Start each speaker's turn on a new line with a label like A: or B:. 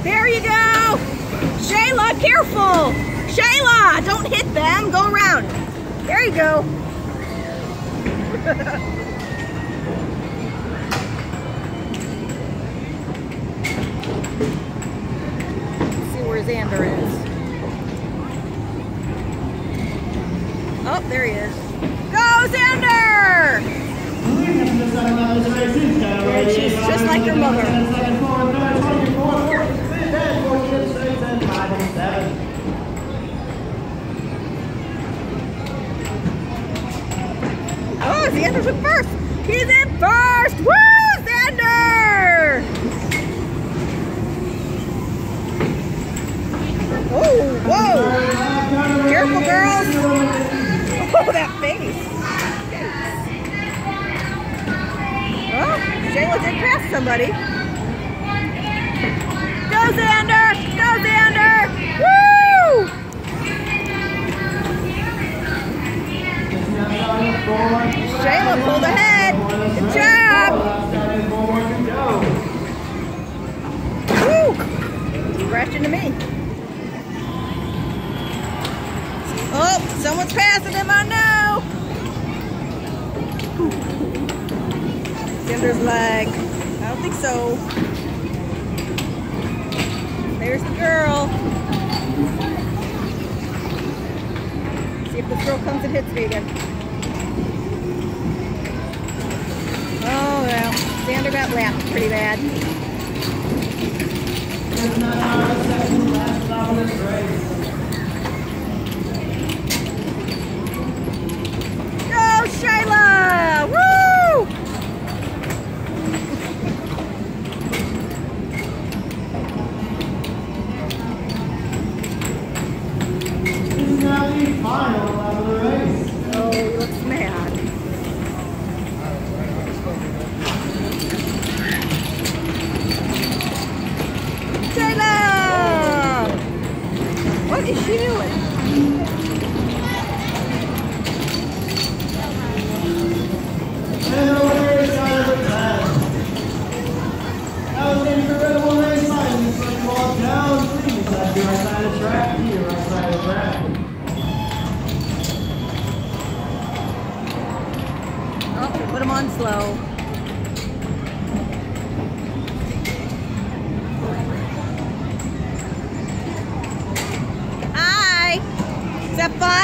A: There you go. Shayla, careful. Shayla, don't hit them. Go around. There you go. Let's see where Xander is. Oh, there he is. Go, Xander! And she's just like her mother. Oh, Xander's in first. He's in first. Woo, Xander! Oh, whoa. Careful, girls. Oh, that face. Oh, Shayla did pass somebody. Go, Xander! Go, Xander! Woo! Shayla pulled ahead. Good job. Woo! Crashed into me. Oh, someone's passing him. I know. Xander's leg. I don't think so. There's the girl. See if this girl comes and hits me again. Oh well, Xander got lapped pretty bad. Go, Shayla! Woo!
B: Final of the race.
A: Oh, he looks mad. Shayla! What is she doing?
B: And the race out of the 10. That was an incredible race line. It's like walk down, please. That's the right side of the track. Here, right side of the track.
A: Put him on slow. Hi! Is that fun?